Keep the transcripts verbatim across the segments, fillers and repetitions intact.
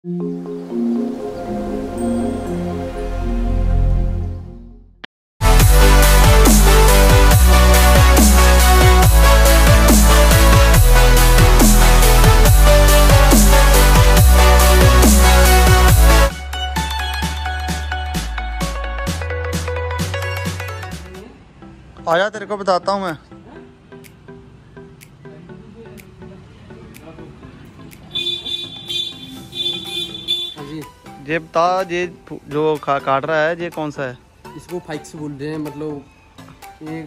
आया तेरे को बताता हूँ मैं। ये बता, ये जो काट रहा है ये कौन सा है? इसको फाइक्स बोलते हैं, मतलब ये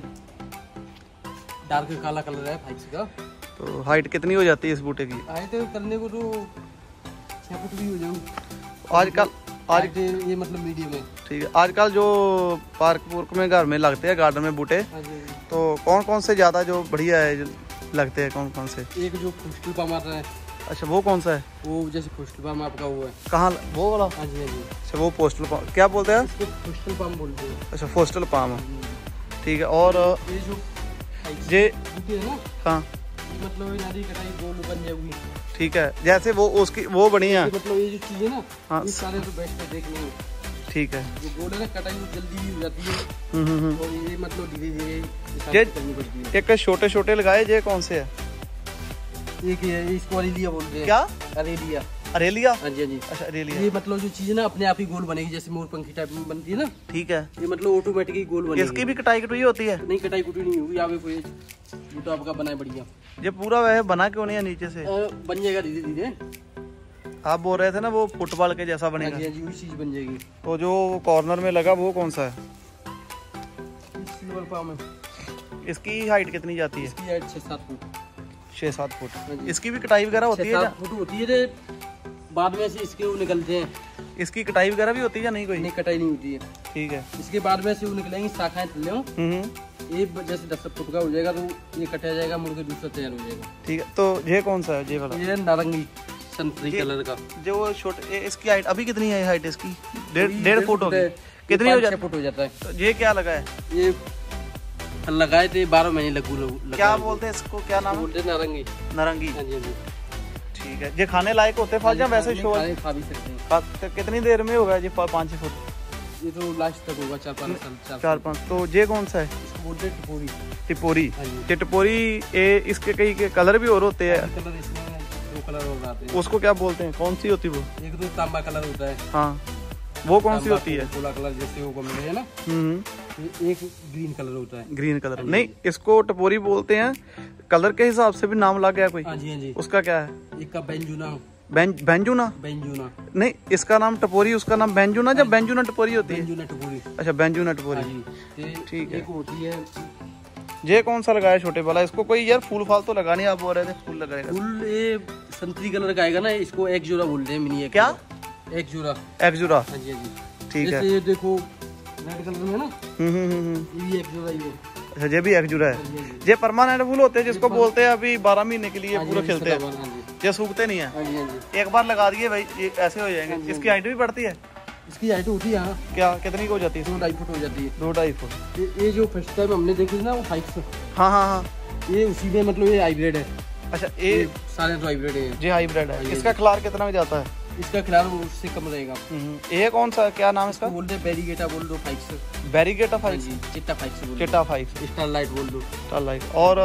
डार्क काला कलर है फाइक्स का। तो हाइट कितनी हो जाती है इस बूटे की? हाइट करने को तो छः फुट भी हो जाऊँ आजकल। आज ये मतलब मीडियम है। ठीक है। आजकल जो पार्क पुर्क में घर में लगते हैं गार्डन में बूटे, तो कौन कौन से ज़्यादा जो बढ़िया है जो लगते हैं, कौन कौन से? एक जो खुशबू पाम आता है। अच्छा, वो कौन सा है? वो जैसे खुशबू पाम आपका वो है। कहाँ वो वाला? हाँ जी हाँ जी। अच्छा, वो पोस्टल पाम क्या बोलते हैं? इसको खुशबू पाम बोलते हैं। अच्छा, पोस्टल पाम। ठीक है। और ये जो ये बूटे है ना, हाँ, मतलब ये नारी कटाई गोल बन जाएगी। ठीक है। जैसे वो उसकी वो बढ़िया, मतलब ये जो चीज़ है ना, हाँ, ये सारे तो बेस्ट है देखने में। ठीक है। जो गोल है ना, कटाई वो जल्दी भी हो जाती है। हम्म हम्म। और ये मतलब धीरे धीरे ये करनी पड़ती है। एक छोटे छोटे लगाए, ये कौन से है? एक ये इसको अरेलिया बोलते हैं। क्या? अरेलिया। अरेलिया? हाँ जी हाँ जी। अच्छा, अरेलिया। ये मतलब जो चीज़ है ना, अपने आप ही गोल बनेगी, जैसे मोर पंखी टाइप में बनती है ना। ठीक है। ये मतलब ऑटोमेटिकली गोल बनेगी। इसकी भी कटाई कटुई होती है? नहीं, कटाई कुटाई नहीं होगी। यहाँ पे कोई बूटा आपका बना है बढ़िया। ये पूरा वह बना क्यों नहीं है नीचे से? आ, बन जाएगा धीरे धीरे। आप बोल रहे थे ना वो फुटबॉल के जैसा बनेगा। हाँ जी हाँ जी, वही चीज़ बन जाएगी। तो जो कॉर्नर में लगा वो कौन सा है? सिल्वर पाम है। इसकी हाइट कितनी जाती है? इसकी हाइट छः सात फुट। छः सात फुट। इसकी भी कटाई वगैरह होती है? फुट होती है। बाद में से इसके वो निकलते हैं। इसकी कटाई वगैरह भी होती है या नहीं कोई? नहीं, कटाई नहीं होती है। ठीक है। इसके बाद में से वो निकलेंगी शाखाएं थल्ले। हम्म। ये जैसे दस फुट का हो जाएगा तो ये कटा जाएगा, मुड़ के दूसरा तैयार हो जाएगा। ठीक है। तो ये कौन सा है? ये वाला? ये नारंगी संतरी कलर का। जो छोटे, इसकी हाइट अभी कितनी है? हाइट इसकी डेढ़ डेढ़ फुट होगी। कितनी हो जाती है? फुट हो जाता है। तो ये क्या लगा है? ये लगाए थे बारह महीने लगू लगू। क्या बोलते हैं इसको, क्या नाम बोलते हैं? नारंगी। नारंगी। हाँ जी हाँ जी। ठीक है। ये खाने लायक होते फल या वैसे शो? खा भी सकते हैं। कितनी देर में होगा ये पाँच छः फुट? ये तो लास्ट तक होगा, चार पाँच साल। चार पाँच। तो ये कौन सा है? इसको बोलते हैं टिपोरी। टिपोरी। ये टिपोरी, ये इसके कई के कलर भी और होते हैं। कलर इसमें दो कलर और आते हैं। उसको क्या बोलते हैं? कौन सी होती है वो? एक तो तांबा कलर होता है। हाँ, वो कौन सी होती है? कोला कलर जैसे वो गमले है ना। हम्म। एक ग्रीन कलर होता है। ग्रीन कलर नहीं, इसको टपोरी बोलते हैं। कलर के हिसाब से भी नाम लग गया कोई? हाँ जी हाँ जी। उसका क्या है? एक का बेंजुना। बेंजुना? बेंजुना नहीं, इसका नाम टपोरी, उसका नाम बेंजुना। जब बेंजुना टपोरी होती है? बेंजुना टपोरी। अच्छा, बेंजुना टपोरी। ठीक है। एक होती है। ये कौन सा लगाया छोटे वाला? इसको कोई यार फूल फाल तो लगानी, आप बोल रहे थे फूल लगाएगा। फूल ये संतरी कलर का आएगा ना, इसको एक जोड़ा बोलते हैं। मिनी क्या? एक जोड़ा। एक जोड़ा। हाँ जी हाँ जी। ठीक है। ये देखो रेड कलर में ना, हम्म हम्म हम्म। ये एक जोड़ा ही है। अच्छा, ये भी एक जुड़ा है। ये परमानेंट फूल होते हैं जिसको बोलते हैं अभी बारह महीने के लिए पूरा खिलते हैं। ये सूखते नहीं है। एक बार लगा दिए भाई ये ऐसे हो जाएंगे। इसकी हाइट भी बढ़ती है? इसकी हाइट होती है। हाँ। क्या कितनी हो जाती है? दो ढाई फुट हो जाती है। दो ढाई फुट। ये जो फर्स्ट टाइम हमने देखी ना वो फाइक्स। हाँ हाँ हाँ, ये उसी में मतलब ये हाइब्रिड है। अच्छा, ये सारे तो हाइब्रिड है। ये हाइब्रिड है। इसका खिलार कितना में जाता है? इसका खिलार उससे कम रहेगा। ये कौन सा, क्या नाम इसका? बोलते हैं बेरीगेटा बोल दो फाइक्स। बेरीगेटा फाइक्स? चिट्टा फाइक्स बोल। चिट्टा फाइक्स। स्टारलाइट बोल दो। स्टारलाइट। और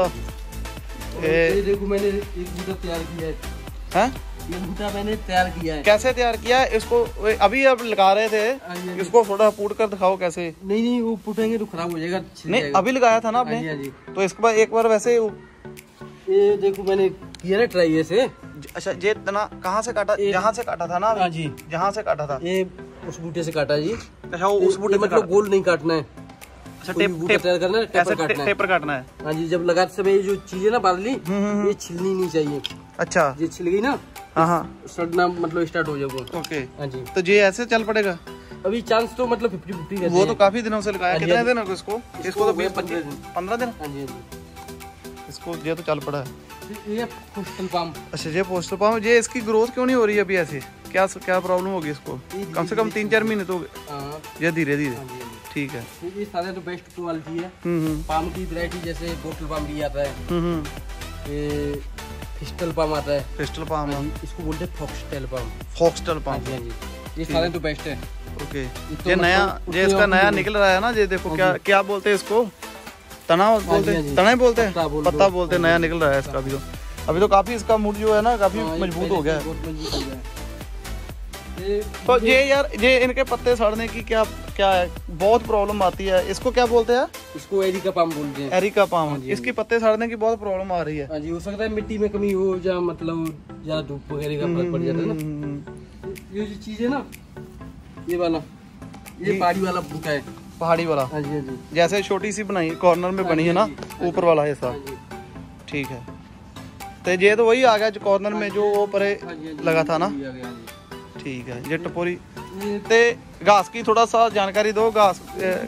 ये देखो मैंने एक बूटा तैयार किया है। हैं? ये बूटा मैंने तैयार किया है। कैसे तैयार किया है इसको? अभी अब लगा रहे थे, इसको थोड़ा फूट कर दिखाओ कैसे। नहीं नहीं, वो फूटेंगे तो खराब हो जाएगा। नहीं, अभी लगाया था ना आपने, तो इसके बाद एक बार वैसे। ये देखो मैंने किया ना ट्राई ऐसे। अच्छा, ये तना कहाँ से काटा? जहाँ से काटा था ना? हाँ जी, जहाँ से काटा था। ये उस बूटे से काटा जी। अच्छा, उस बूटे से मतलब गोल नहीं काटना है। अच्छा, टेप टेप तैयार करना है, टेपर काटना है। टेपर काटना है। हाँ जी, जब लगाते समय जो चीज है ना बादली, ये छिलनी नहीं चाहिए। अच्छा, ये छिल गई ना, हाँ हाँ, सड़ना मतलब स्टार्ट हो जाएगा। ओके। हाँ जी, तो ये ऐसे चल पड़ेगा? अभी चांस तो मतलब फिफ्टी फिफ्टी रहते हैं। वो तो काफी दिनों से लगाया। कितने दिन हो इसको? इसको तो बीस पंद्रह दिन। पंद्रह दिन। हाँ जी हाँ जी। इसको ये तो चल पड़ा है। ये पोस्टल पाम। अच्छा, ये पोस्टल पाम। ये इसकी ग्रोथ क्यों नहीं हो रही अभी ऐसे? क्या क्या प्रॉब्लम होगी इसको? कम से कम तीन चार महीने तो ये धीरे धीरे। ठीक है। ये सारे तो बेस्ट क्वालिटी है। हम्म पाम की वैरायटी जैसे बोतल पाम भी आता है। हम्म ये फिस्टल पाम आता है, फिस्टल पाम, इसको बोलते हैं फॉक्सटेल पाम। फॉक्सटेल पाम, हाँ जी, ये सारे तो बेस्ट है। ओके, ये नया, ये इसका नया निकल रहा है ना, ये देखो क्या क्या बोलते हैं इसको, तना बोलते हैं, तना बोलते हैं, पत्ता बोलते हैं, नया निकल रहा है इसका भी। तो अभी तो काफी इसका मूड जो है ना काफी मजबूत हो गया है। तो ये यार ये इनके पत्ते सड़ने की क्या क्या है, बहुत प्रॉब्लम आती है, इसको क्या बोलते हैं? इसको एरिका पाम बोलते हैं। एरिका पाम, इसकी पत्ते सड़ने की बहुत प्रॉब्लम आ रही है। हाँ जी, हो सकता है मिट्टी में कमी हो या मतलब ज्यादा धूप वगैरह का फर्क पड़ जाता है ना। ये जो चीज है ना, ये वाला, ये पहाड़ी वाला बूटा है, पहाड़ी वाला। हाँ जी, हाँ जी, जैसे छोटी सी बनाई कॉर्नर में बनी है ना, ऊपर वाला हिस्सा, ठीक है। तो ये तो वही आ गया जो कॉर्नर में जो वो परे लगा था ना, ठीक है। ये टपोरी ते घास की थोड़ा सा जानकारी दो, घास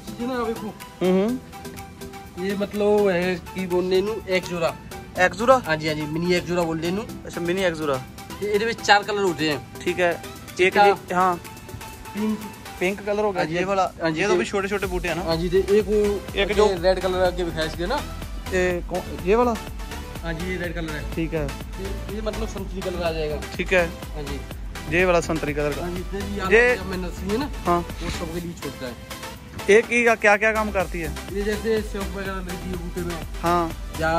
हम्म ये मतलब है कि बोलने नु एक जोड़ा, एक जोड़ा, हाँ जी, हाँ जी, मिनी एक जोड़ा बोलते नु। अच्छा, मिनी एक जोड़ा, ये में चार कलर होते हैं, ठीक है। एक हाँ पिंक पिंक कलर हो गया ये वाला, ये तो भी छोटे छोटे बूटे हैं ना। हाँ जी, एक वो एक जो रेड कलर आगे दिखाया इसके ना, ये वाला, हाँ जी, ये रेड कलर है, ठीक है। ये मतलब संतरी कलर आ जाएगा, ठीक है। हाँ जी, ये वाला संतरी कलर का, ये नर्सरी है ना, हाँ, वो सबके लिए छोड़ता है। एक ही का क्या क्या काम करती है? ये जैसे सेब वगैरह लगती है बूटे में, हाँ, या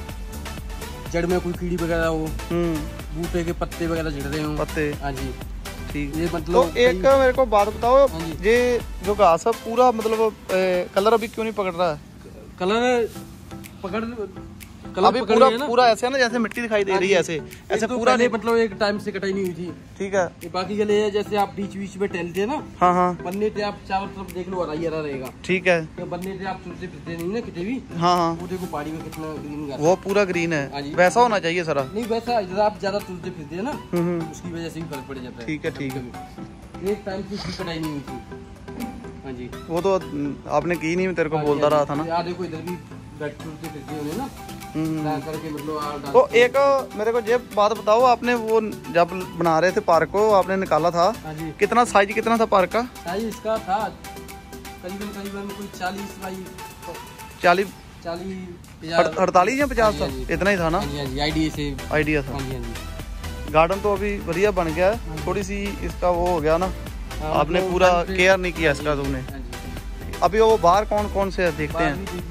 जड़ में कोई कीड़ी वगैरह हो, बूटे के पत्ते वगैरह झड़ रहे हो, पत्ते, हाँ जी, ठीक। ये मतलब तो एक मेरे को बात बताओ, ये जो घास है पूरा मतलब कलर अभी क्यों नहीं पकड़ रहा है? कलर पकड़ अभी पूरा पूरा ऐसे है ना, जैसे मिट्टी दिखाई दे रही है, ऐसे ऐसे तो पूरा नहीं, मतलब एक टाइम से कटाई नहीं हुई थी, ठीक है। ये बाकी के लिए जैसे आप बीच बीच में टहलते हैं ना, हाँ हाँ, बनने थे आप चारों तरफ देख लो, हरा हरा रहेगा, ठीक है। तो बनने थे आप चलते फिरते नहीं ना कितने भी, हाँ हाँ, वो देखो पहाड़ी में कितना ग्रीन है, वो पूरा ग्रीन है, वैसा होना चाहिए सर। नहीं वैसा, इधर आप ज्यादा चलते फिरते है ना, उसकी वजह से भी फर्क पड़ जाता है, ठीक है, ठीक है। एक टाइम से इसकी कटाई नहीं हुई थी, हाँ जी, वो तो आपने की नहीं, तेरे को बोलता रहा था ना। देखो इधर भी चलते फिरते होंगे ना, करके मतलब। तो एक मेरे को ये बात बताओ, आपने वो जब बना रहे थे पार्क को, आपने निकाला था, कितना साइज कितना था पार्क का? साइज इसका था करीबन करीबन कोई चालीस बाई चालीस चालीस अड़तालीस या पचास था, इतना ही था ना, आइडिया से आइडिया था। गार्डन तो अभी बढ़िया बन गया है, थोड़ी सी इसका वो हो गया ना, आपने पूरा केयर नहीं किया इसका तुमने। अभी वो बाहर कौन कौन से देखते हैं?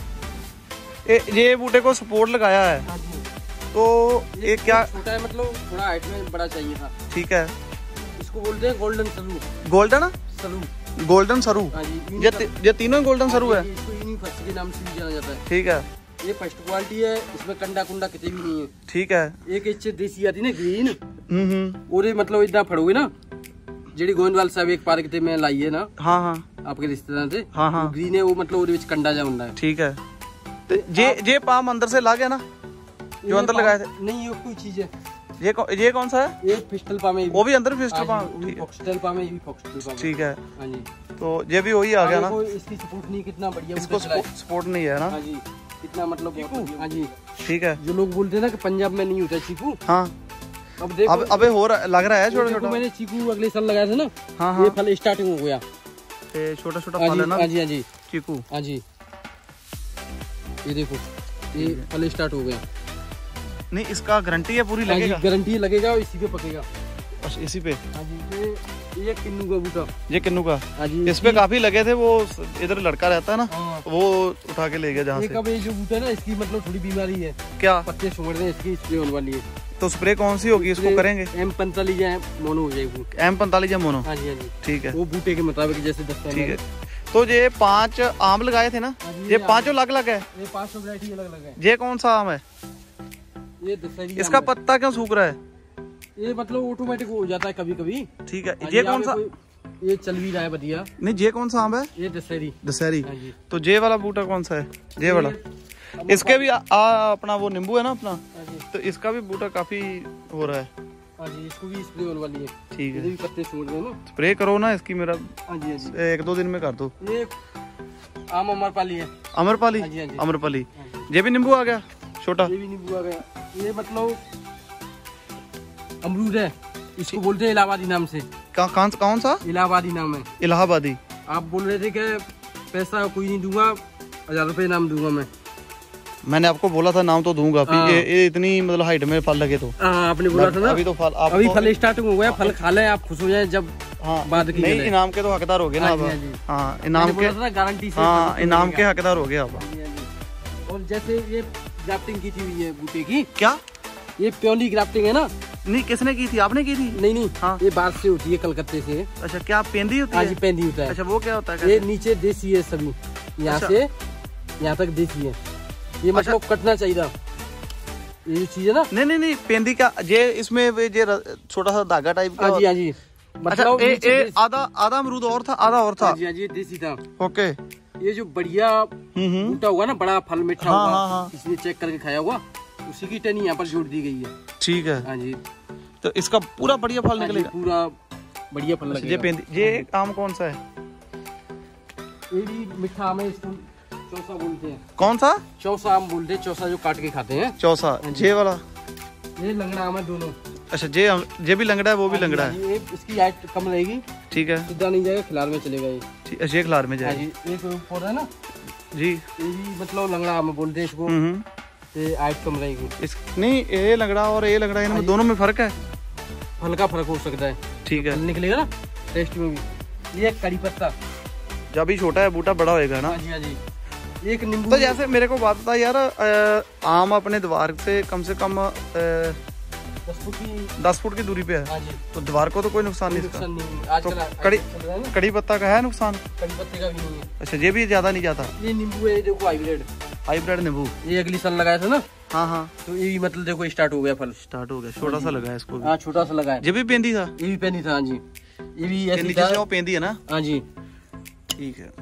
ए, ये बूटे को सपोर्ट लगाया है, तो ये क्या छोटा है, मतलब थोड़ा हाइट में बड़ा चाहिए था, ठीक है। इसको बोलते हैं गोल्डन सरू, गोल्डन सरू, गोल्डन सरू, ये ये तीनों गोल्डन सरू है, इसको यूनिवर्सिटी के नाम से भी जाना जाता है, ठीक है। ये फर्स्ट क्वालिटी है, इसमें कंडा कुंडा कितने भी नहीं है, ठीक है। एक इससे देसी आती ना ग्रीन, और मतलब इतना फड़ोगे ना, जेडी गोविंदवाल साहब एक पार्क में लाई है ना, हाँ हाँ, आपके रिश्तेदार थे, हाँ हाँ, ग्रीन है वो, मतलब कंडा जा बंदा है, ठीक है। तो ये ये पाम अंदर से ला गया ना, जो अंदर लगाए थे? नहीं, ये कोई चीज है। ये कौ, ये कौन सा है? ये फिस्टल पाम है, वो भी अंदर फिस्टल पाम, फॉक्सटेल पाम है, ये भी फॉक्सटेल पाम, ठीक है। हाँ जी, तो ये भी वही आ गया ना, इसकी सपोर्ट नहीं, कितना बढ़िया इसको सपोर्ट नहीं है ना, हाँ जी, कितना मतलब, हाँ जी, ठीक है। जो लोग बोलते हैं ना कि पंजाब में नहीं होता चीकू, हाँ, अब देखो अब अबे हो रहा लग रहा है छोटा छोटा। मैंने चीकू अगले साल लगाया था ना, हाँ हाँ, ये फल स्टार्टिंग हो गया, छोटा छोटा फल है ना, हाँ जी, हाँ जी, चीकू, हाँ जी, ये देखो ये फल स्टार्ट हो गया। नहीं, इसका गारंटी है पूरी लगेगा? गारंटी लगेगा, इसी पे पकेगा, बस इसी पे। हाँ जी, ये ये किन्नू का बूटा, ये किन्नू का, हाँ जी, इस पे काफी लगे थे, वो इधर लड़का रहता है ना, हाँ, वो उठा के ले गया जहाँ से। कब ये जो बूटा है ना, इसकी मतलब थोड़ी बीमारी है, क्या पत्ते सूख रहे हैं, इसकी स्प्रे होने वाली है। तो स्प्रे कौन सी होगी, इसको करेंगे? एम पैंतालीस या मोनो हो जाएगी, एम पैंतालीस या मोनो, हाँ जी, हाँ जी, ठीक है। वो बूटे के मुताबिक जैसे दस्ता, ठीक है। तो ये पांच आम लगाए थे ना, ये पांचों अलग अलग है, ये पांचों वैरायटी अलग अलग है। ये कौन सा आम है? ये दशहरी। इसका पत्ता क्यों सूख रहा है? ये मतलब ऑटोमेटिक हो जाता है कभी कभी, ठीक है। ये कौन सा? ये चल भी रहा है बढ़िया। नहीं, ये कौन सा आम है? ये दशहरी, दशहरी। तो ये वाला बूटा कौन सा है? ये वाला। इसके भी आ, आ, अपना वो नींबू है ना अपना, तो इसका भी बूटा काफी हो रहा है, जी, इसको भी स्प्रे होने वाली है, ठीक है। भी पत्ते सूख रहे हैं ना, स्प्रे करो ना इसकी, मेरा हाँ जी, हाँ जी, एक दो दिन में कर दो। ये आम अमरपाली है, अमरपाली, हाँ जी, हाँ जी, अमरपाली। ये भी नींबू आ गया छोटा, ये भी नींबू आ गया। ये मतलब अमरूद है, इसको बोलते हैं इलाहाबादी नाम से। कौन कौन सा? इलाहाबादी नाम है, इलाहाबादी। आप बोल रहे थे कि पैसा कोई नहीं दूंगा, हजार रुपए नाम दूंगा मैं, मैंने आपको बोला था नाम तो दूंगा, ये, ये इतनी मतलब हाइट में फल लगे तो। हाँ आपने बोला था ना। अभी तो फल आप अभी फल स्टार्टिंग हो गया, फल खा लें आप, खुश हो जाए जब। हाँ बाद की नहीं, इनाम के तो हकदार हो गए ना अब। हाँ इनाम के गारंटी से, हाँ इनाम के हकदार हो गए अब। और जैसे ये ग्राफ्टिंग की थी ये बूटे की, क्या ये प्योरली ग्राफ्टिंग है ना? नहीं, किसने की थी? आपने की थी? नहीं नहीं, हाँ ये बाहर से होती है, कलकत्ते से। अच्छा, क्या पेंदी होती है? हाँ जी, पेंदी होता है। अच्छा, वो क्या होता है? ये नीचे देसी है सभी, यहाँ से यहाँ तक देसी है ये। मतलब कटना चाहिए ये चीज है ना। नहीं नहीं नहीं, पेंदी का ये इसमें ये छोटा सा धागा टाइप का। हाँ जी हाँ जी, मतलब ए, ए, आधा आधा अमरूद और था, आधा और था। हाँ जी हाँ जी, देसी था। ओके, ये जो बढ़िया बूटा होगा ना, बड़ा फल मीठा हाँ, होगा, हाँ, हाँ। इसलिए चेक करके खाया होगा, उसी की टनी यहाँ पर जोड़ दी गई है। ठीक है। हाँ जी, तो इसका पूरा बढ़िया फल निकलेगा, पूरा बढ़िया फल लगेगा। ये पेंदी, ये आम कौन सा है? ये भी मीठा आम है, इसको चौसा बोलते हैं। कौन सा? चौसा आम बोलते हैं, चौसा जो काट के खाते हैं। चौसा, जे वाला? ये लंगड़ा आम है दोनों। अच्छा, जे जे भी लंगड़ा है, वो भी लंगड़ा है। ये इसकी हाइट कम रहेगी। ठीक है, सीधा नहीं जाएगा, खिलार में चलेगा ये। ठीक है, खिलार में जाएगा। एक पौधा है ना जी, ये भी मतलब लंगड़ा आम बोलते हैं इसको। ये हाइट कम रहेगी। इस नहीं, ये लंगड़ा और ये लंगड़ा, इनमें दोनों में फर्क है? फल का फर्क हो सकता है। ठीक है, निकलेगा ना टेस्ट में भी। ये कड़ी पत्ता, जब भी छोटा है बूटा बड़ा होएगा ना। हाँ जी हाँ जी। एक नींबू। तो जैसे मेरे को बात बता यार, आम अपने द्वार से कम से कम दस फुट की दस फुट की दूरी पे है। हाँ जी। तो द्वार को तो कोई नुकसान नहीं इसका? नहीं। तो कड़ी कड़ी पत्ता का है नुकसान? कड़ी पत्ते का भी नहीं है। अच्छा, ये भी ज्यादा नहीं जाता? ये नींबू है, देखो हाइब्रिड हाइब्रिड नींबू। ये अगली साल लगाया था ना। हाँ हाँ, तो ये मतलब देखो स्टार्ट हो गया, फल स्टार्ट हो गया। छोटा सा लगा है इसको। हाँ छोटा सा लगा है। ये भी पेंदी था? ये भी पेंदी था। हाँ जी, ये भी ऐसी नीचे से वो पेंदी है ना? हाँ जी, ठीक है।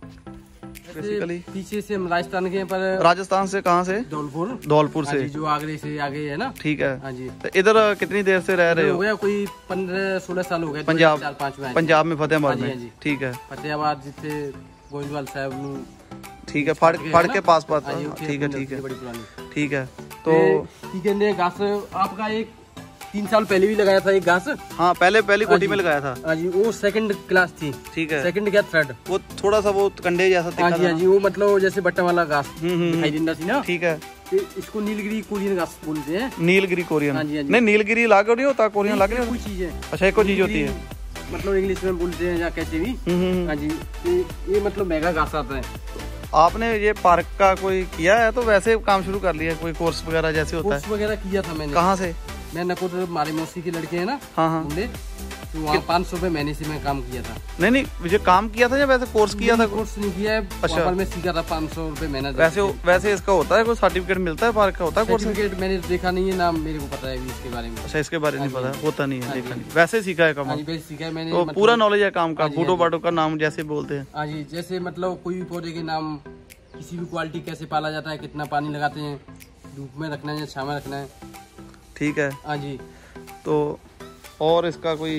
बेसिकली पीछे से हम राजस्थान के, पर राजस्थान से कहाँ से? धौलपुर। धौलपुर से, जो आगरे से आगे है ना। ठीक है। हाँ जी। तो इधर कितनी देर से रह रहे हो? हो गया कोई पंद्रह सोलह साल हो गए। पंजाब, चार पाँच में। पंजाब में फतेहाबाद में। ठीक है, फतेहाबाद जिथे गोविंदवाल साहब। ठीक है, फाड़ फाड़ के पास पास। ठीक है ठीक है ठीक है। तो घास आपका एक तीन साल पहले भी लगाया था एक घास। हाँ, पहले पहली कोठी में लगाया था। हाँ जी, वो सेकंड क्लास थी। ठीक है, सेकंड क्या थर्ड, वो थोड़ा सा वो कंडे जैसा हाँ जी हाँ जी, वो मतलब जैसे बट्टा वाला घास दिखाई देता थी ना। ठीक है, इसको नीलगिरी कोरियन घास बोलते हैं। नीलगिरी कोरियन? हाँ जी हाँ जी। नहीं, नीलगिरी लागू नहीं होता, कोरियन लागू नहीं, कोई चीज है। अच्छा, एक चीज होती है, मतलब इंग्लिश में बोलते हैं या कैसे भी। हाँ जी, ये मतलब मेगा घास आता है। आपने ये पार्क का कोई किया है तो वैसे काम शुरू कर लिया, कोई कोर्स वगैरह जैसे होता है? कोर्स वगैरह किया था मैंने। कहाँ से? मैं नकोद, हमारे मौसी के लड़के हैं ना। हाँ हाँ, तो वहाँ पाँच सौ रुपए महीने से मैं काम किया था। नहीं नहीं, मुझे काम किया था या वैसे कोर्स किया था? कोर्स नहीं किया है। अच्छा, पर मैं सीखा था पाँच सौ रुपए महीना। वैसे वैसे इसका होता है कोई सर्टिफिकेट मिलता है? पार्क का होता है कोर्स? सर्टिफिकेट मैंने देखा नहीं है, नाम मेरे को पता है इसके बारे में। अच्छा, इसके बारे में नहीं पता, होता नहीं है, देखा नहीं। वैसे सीखा है काम? सीखा है मैंने, तो पूरा नॉलेज है काम का, बूटो बाटो का नाम जैसे बोलते हैं। हाँ जी, जैसे मतलब कोई भी पौधे के नाम, किसी भी क्वालिटी कैसे पाला जाता है, कितना पानी लगाते हैं, धूप में रखना है या छांव में रखना है। ठीक है। हाँ जी। तो और इसका कोई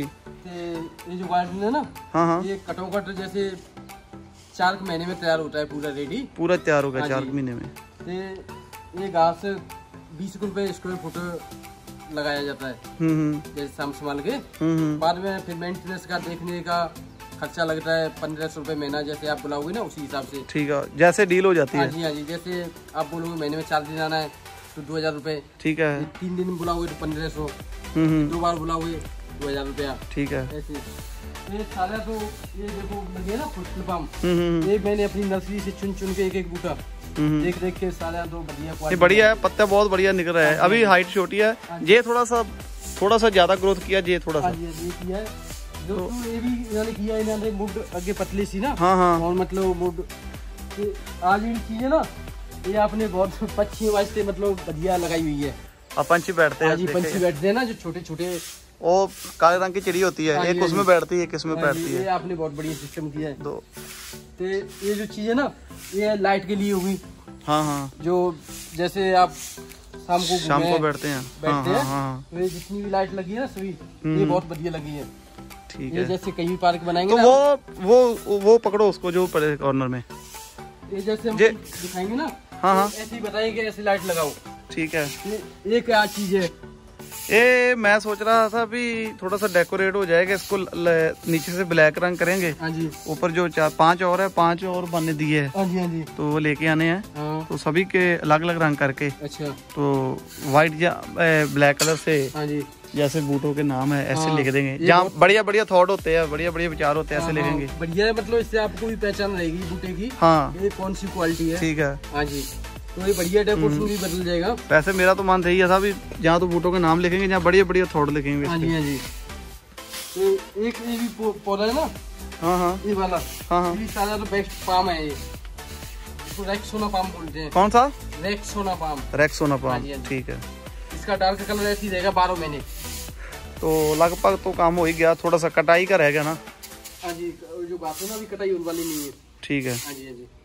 ये जो गार्डन है ना। हाँ हाँ, ये कटोकट जैसे चार महीने में तैयार होता है, पूरा रेडी, पूरा तैयार होगा। हाँ, चार महीने में। तो ये घास बीस रुपए स्क्वायर फुट लगाया जाता है, जैसे साम संभाल के। बाद में फिर मेंटेनेंस का देखने का खर्चा लगता है पंद्रह सौ रुपए महीना, जैसे आप बुलाओगे ना उसी हिसाब से। ठीक है, जैसे डील हो जाती है। हाँ जी हाँ जी, जैसे आप बोलोगे महीने में चार दिन आना है तो दो हजार रूपए। ठीक है, तीन दिन बुलाओगे तो पंद्रह सौ, दो बार बुलाओगे दो हजार रूपया। ठीक है, ऐसे ये सारा। तो ये देखो लगे ना फुल पाम, ये मैंने अपनी नर्सरी से चुन चुन के एक एक बूटा देख देख के सारा तो बढ़िया बढ़िया है, पत्ता बहुत बढ़िया निकल रहा है। अभी हाइट छोटी है, ये थोड़ा सा थोड़ा सा ज्यादा ग्रोथ किया, ये थोड़ा सा किया है। जो तो ये भी इन्होंने किया, इन्होंने मुड आगे पतली सी ना। हाँ हाँ, और मतलब मुड आज ये चीज है ना, ये आपने बहुत पक्षी वास्ते मतलब बढ़िया लगाई हुई है। अब पंछी बैठते हैं, पंछी बैठते हैं ना, जो छोटे छोटे, वो काले रंग की चिड़ी होती है, एक उसमें बैठती है, किसमें बैठती है। ये आपने बहुत बढ़िया सिस्टम किया है। तो ये जो चीज है ना, ये लाइट के लिए होगी। हाँ हाँ, जो जैसे आप शाम को शाम को बैठते हैं बैठते हैं, तो ये जितनी भी लाइट लगी है ना सभी, ये बहुत बढ़िया लगी है। ठीक है, जैसे कहीं भी पार्क बनाएंगे तो वो वो वो पकड़ो उसको जो पड़े कॉर्नर में, ये जैसे हम दिखाएंगे ना। हाँ हाँ, ऐसे ही बताएंगे, ऐसी लाइट लगाओ। ठीक है, ये क्या चीज है? ये मैं सोच रहा था भी थोड़ा सा डेकोरेट हो जाएगा, इसको नीचे से ब्लैक रंग करेंगे। हाँ जी। ऊपर जो चार पांच और है, पांच और बनने दिए है। हाँ जी, हाँ जी। तो वो लेके आने हैं। हाँ। तो सभी के अलग अलग रंग करके। अच्छा। तो व्हाइट या ब्लैक कलर से। हाँ जी। जैसे बूटों के नाम है ऐसे हाँ। लिख देंगे। जहाँ बढ़िया बढ़िया थॉट होते हैं, बढ़िया बढ़िया विचार होते हैं, ऐसे लिखेंगे। बढ़िया है, मतलब इससे आपको भी पहचान रहेगी बूटे की। हाँ, ये कौन सी क्वालिटी है। ठीक है। हाँ जी, तो ये बढ़िया डेकोरेशन भी बदल जाएगा। वैसे मेरा तो मन यही था भी जहाँ तो बूटों के नाम लिखेंगे, जहाँ बढ़िया बढ़िया थॉट लिखेंगे। हाँ जी, हाँ जी। तो एक ये भी पौधा है ना। हाँ हाँ, ये वाला। हाँ हाँ, ये सारा तो बेस्ट पाम है। ये इसको रेक्सोना पाम बोलते हैं। कौन सा? Rexona palm. रेक्सोना पाम, ठीक है। इसका डार्क कलर ऐसे ही रहेगा बारह महीने। तो लगभग तो काम हो ही गया, थोड़ा सा कटाई का रह गया ना। हाँ जी, जो बातों ना भी कटाई होने वाली नहीं है। ठीक है। हाँ जी, हाँ जी।